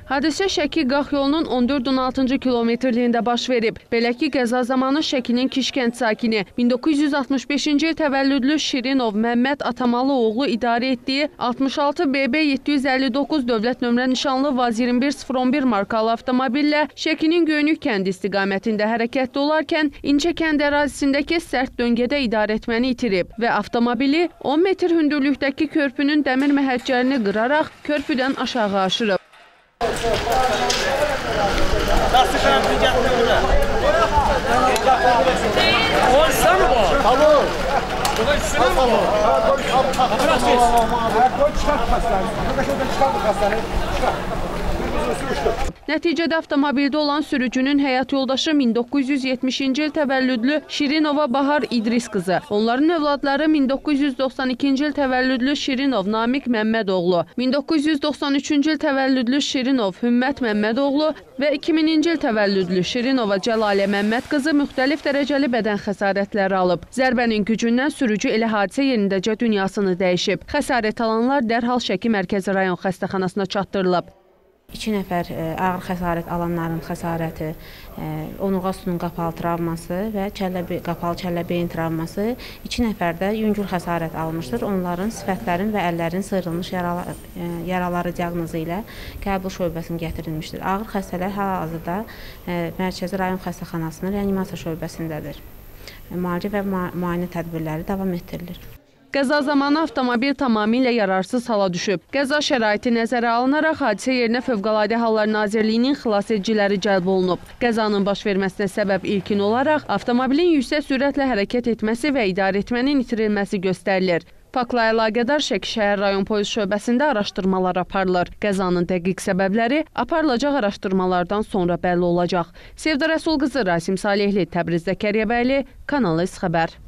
Hadisə Şəki-Qax yolunun 14-16-cı kilometrliyində baş verib. Belə ki, qəza zamanı Şəkinin Kişkənd sakini 1965-ci il təvəllüdlü Şirinov Məmməd Atamalı oğlu idarə etdiyi 66 BB 759 dövlət nömrə nişanlı Vaz 21011 markalı avtomobillə Şəkinin Göynük kəndi istiqamətində hərəkətdə olarkən İncəkənd ərazisindəki sərt döngədə idarəetməni itirib və avtomobili 10 metr hündürlükdəki körpünün dəmir məhəccərini qıraraq körpüdən aşağı aşırıb. Nəticədə avtomobildə olan sürücünün həyat yoldaşı 1970-ci il təvəllüdlü Şirinova Bahar İdris qızı, onların övladları 1992-ci il təvəllüdlü Şirinov Namiq Məmmədoğlu, 1993-cü il təvəllüdlü Şirinov Hümmət Məmmədoğlu və 2000-ci il təvəllüdlü Şirinova Cəlalə Məmməd qızı müxtəlif dərəcəli bədən xəsarətləri alıb. Zərbənin gücündən sürücü elə hadisə yerindəcə dünyasını dəyişib. Xəsarət alanlar dərhal Şəki Mərkəzi rayon xəstəxanasına çatdırılıb. 2 nəfər ağır xəsarət alanların xəsarəti, onurğa sütunun qapalı travması və qapalı kəllə-beyin travması, 2 nəfər də yüngül xəsarət almışdır. Onların sifətlərin və əllərin sıyrılmış yaraları diaqnozu ilə qəbul şöbəsinə gətirilmişdir. Ağır xəstələr hal-hazırda Mərkəzi rayon xəstəxanasının reanimasiya şöbəsindədir. Müalicə və müayinə tədbirləri davam etdirilir. Qəza zamanı avtomobil tamamilə yararsız hala düşüb. Qəza şəraiti nəzərə alınaraq hadisə yerinə Fövqəladə Hallar Nazirliyinin xilasediciləri cəlb olunub. Qəzanın baş verməsinə səbəb ilkin olaraq avtomobilin yüksək sürətlə hərəkət etməsi və idarəetmənin itirilməsi göstərilir. Faktla əlaqədar Şəki şəhər rayon polis şöbəsində araşdırmalar aparılır. Qəzanın dəqiq səbəbləri aparılacaq araşdırmalardan sonra bəlli olacaq. Sevda Rəsul qızı, Rasim Salihli, Təbriz Zəkəriyyəbəyli, Kanal S xəbər.